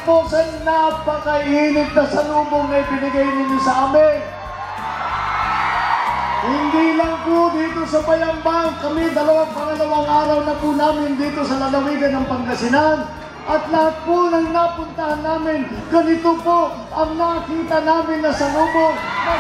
po sa napakainit na salubong na ibinigay ninyo sa amin. Hindi lang po dito sa Bayambang, kami pangalawang araw na po namin dito sa lalawigan ng Pangasinan. At lahat po ng napuntahan namin, ganito po ang nakita namin na salubong.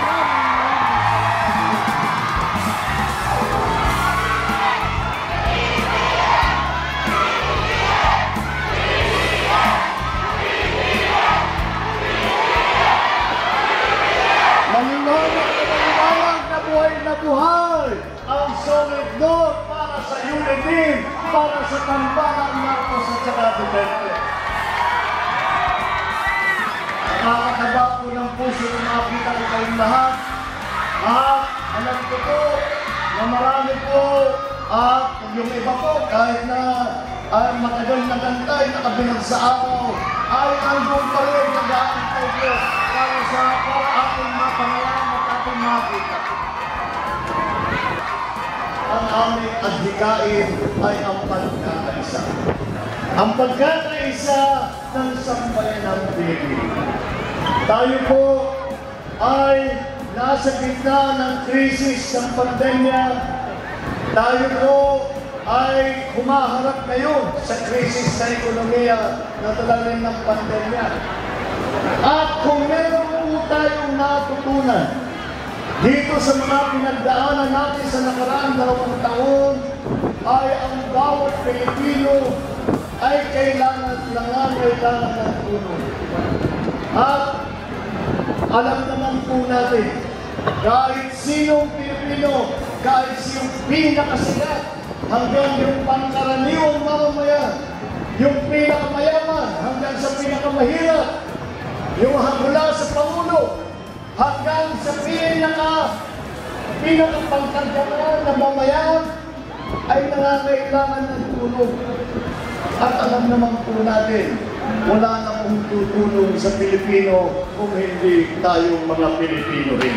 Na buhay ang solid north para sa unity, para sa tambalang Marcos at saka Duterte. Nakakataba po ng puso na makita ko kayong lahat. At alam ko po na marami po at yung iba po kahit na matagal na gantay nakabilang sa araw ay andun pa rin nag-aantay po para ating mapangalaman at ating makita. Ang aming adhikain ay ang pagkakaisa. Ang pagkakaisa ng sambayan ng Pilipinas. Tayo po ay nasa gitna ng krisis ng pandemya. Tayo po ay humaharap ngayon sa krisis na ekonomiya na dala ng pandemya. At kung meron po tayong natutunan dito sa mga pinagdaanan natin sa nakaraang 2 taon, ay ang bawat Pilipino ay kailangan ng tulong. At alam naman po natin, kahit sinong Pilipino, kahit sinong pinakasikat, hanggang yung pangkaraniwang mamamayan, yung pinakamayaman, hanggang sa pinakamahirap, yung mula sa Pangulo, hanggang sa pinakapangkargaan na mamayan ay nangangailangan ng tulong. At alam naman po natin, wala na pong tutulong sa Pilipino kung hindi tayong mga Pilipino rin.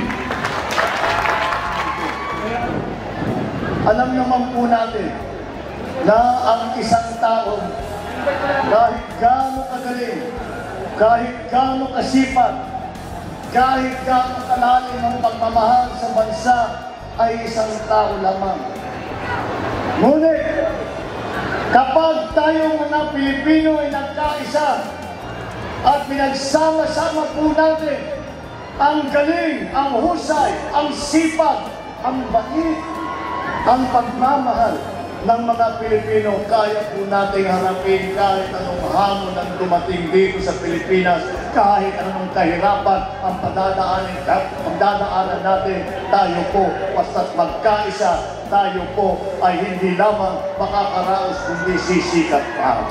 Alam naman po natin na ang isang tao, kahit gaano kagaling, kahit gaano kasipag, kahit gaano kalalim ang pagmamahal sa bansa, ay isang tao lamang. Ngunit, kapag tayong mga Pilipino ay nagkaisa at pinagsama-sama po natin ang galing, ang husay, ang sipag, ang bait, ang pagmamahal ng mga Pilipino, kaya po nating harapin kahit anong hamon ang dumating dito sa Pilipinas, kahit anong kahirapan ang pagdadaanan natin. Tayo po, basta't magkaisa, tayo po ay hindi lamang makakaraos kundi sisikat pa.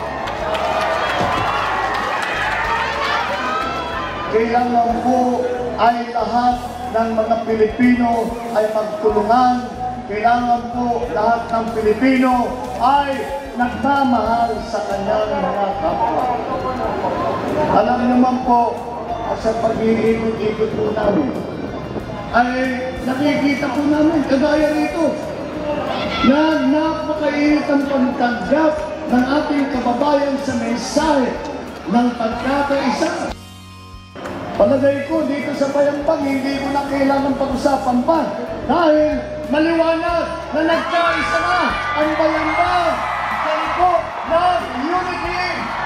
Kailangan po ay lahat ng mga Pilipino ay magtulungan. Kailangan po lahat ng Pilipino ay nagmamahal sa kanyang mga kapwa. Alam naman po, sa pag-iikot-ikot po namin, ay nakikita po namin, kagaya rito, na napakainit ang pagtanggap ng ating kababayan sa mensahe ng pagkakaisa. Palagay ko, dito sa Bayambang, hindi ko na kailangan pag-usapan pa. Dahil maliwanag na nagkaisa na ang Bayambang. Yan po ng unity.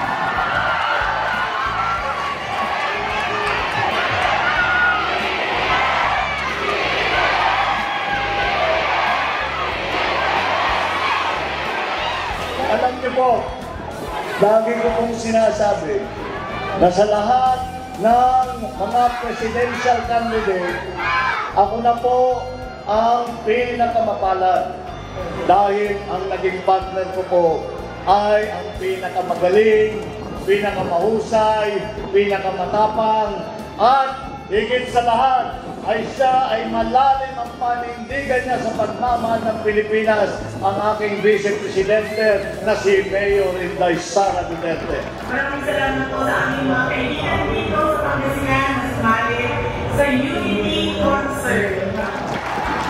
Alam niyo po, lagi ko pong sinasabi na sa lahat ng mga presidential candidate, ako na po ang pinakamapalad dahil ang naging partner ko po ay ang pinakamagaling, pinakamahusay, pinakamatapang, at higit sa lahat ay siya ay malalim ang panindigan niya sa pagmamahal ng Pilipinas, ang aking Vice Presidente na si Mayor Inday Sara Duterte. Maraming salamat po sa aming mga kaibigan dito sa Pangasinan na sumali sa Unity Concert.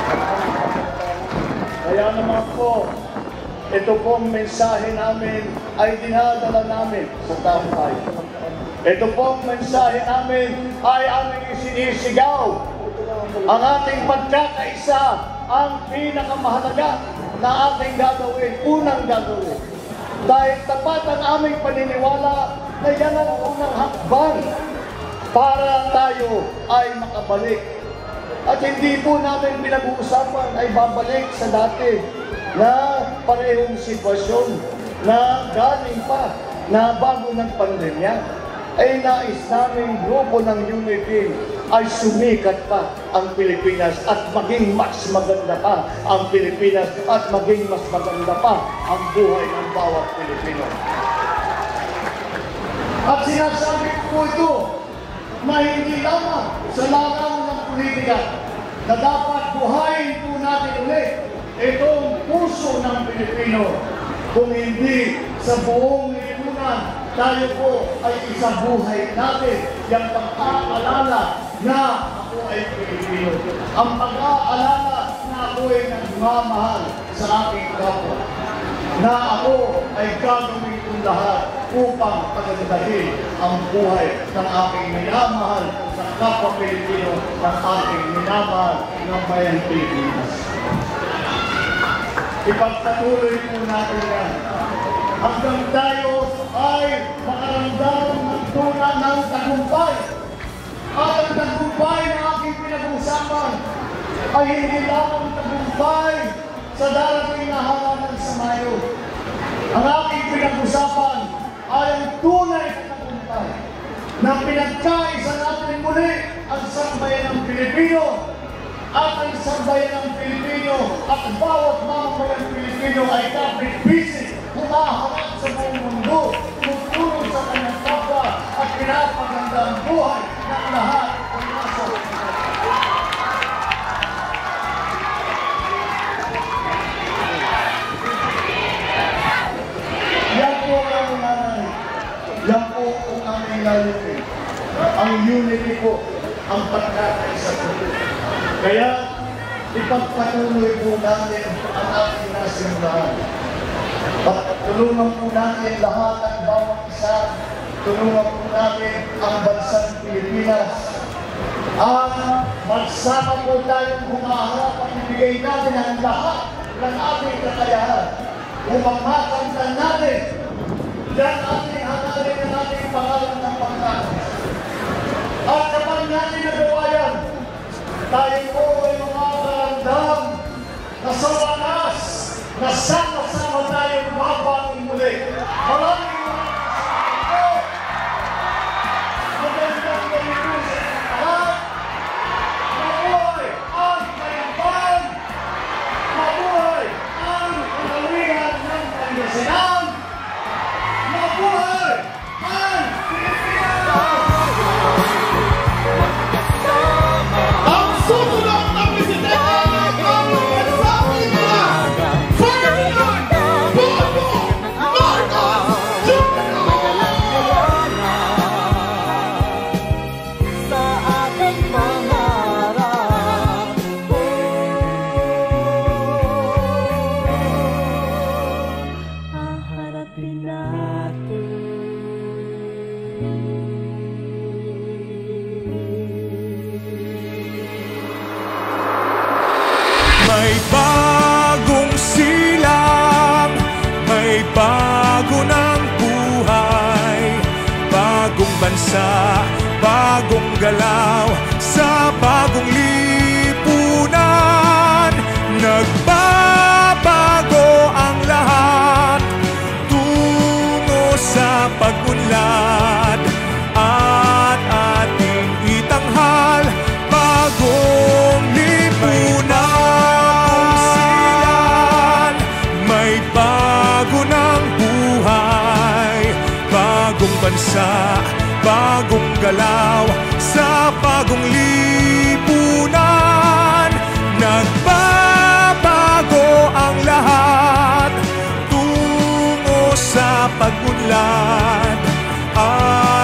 Kaya naman po, ito pong mensahe namin ay dinadala namin sa taong bayan. Ito pong mensahe namin ay aming isinisigaw. Ang ating pagkakaisa ang pinakamahalaga na ating gagawin, unang gagawin. Dahil tapat ang aming paniniwala na yan ang unang hakbang para tayo ay makabalik. At hindi po namin pinag-uusapan ay babalik sa dati na parehong sitwasyon na galing pa na bago ng pandemya. Ay nais namin grupo ng Unity ay sumikat pa ang Pilipinas at maging mas maganda pa ang Pilipinas at maging mas maganda pa ang buhay ng bawat Pilipino. At sinasabi ko po ito na hindi lamang sa larawan ng politika na dapat buhayin po natin ulit itong puso ng Pilipino. Kung hindi sa buong lipunan, tayo po ay isabuhay natin yung pag-aalala na ako ay Pilipino. Ang pag-aalala na ako ay nagmamahal sa aking kapwa. Na ako ay gagawin kong lahat upang pagandahin ang buhay ng aking minamahal sa kapwa Pilipino, ng aking minamahal ng bayan Pilipinas. Ipagpatuloy po natin yan. Hanggang tayo ay makaramdam ng tunay ng tagumpay. At ang tagumpay na aking pinag-uusapan ay hindi lamang tagumpay sa darating na halalan sa Mayo. Ang aking pinag-usapan ay ang tunay na tagumpay na pinagkaisa natin muli ang sambayan ng Pilipino at ang sambayan ng Pilipino at bawat mamamayang Pilipino ay kapit-bisig, humaharap sa buong mundo, tumutulong sa kanyang kapwa at pinapaganda ang buhay ng lahat ng nasa. Yan po ang nanay. Yan po ang aming lalipin. Ang unity po, ang pagkakaisa po. Kaya, ipagpatuloy po natin ang ating nasimbahan. Tulungan po natin lahat ang bawat isa. Tulungan po natin ang bansang Pilipinas. At magsama po tayong humaharap at ibigay natin ang lahat ng ating kakayahan. Umamatangkan natin dahil ating hangalin ang ating pangalan ng pagkakas. At kapag natin nagawa yan, tayo po ay makakaramdam na sa wakas, na sama-sama tayo mababating muli. Maraming magandang ganito sa lahat. Mabuhay ang Mayamban! Mabuhay ang kalawigan ng Pangasinan! Mabuhay ang Pilipinas! Ang sumunod na presidente ng bansa Pilipinas, Ferdinand Bongbong Marcos Jr. Sa ating pangarap, haharapin natin. May bagong silang, may bago ng buhay, bagong bansa, bagong galaw, sa bagong lipunan. Nagbabago ang lahat, tungo sa pag-unlad, at ating itanghal bagong lipunan. May bago ng buhay, bagong bansa, bagong galaw, sa bagong lipunan. Nagbabago ang lahat, tungo sa pag-unlad,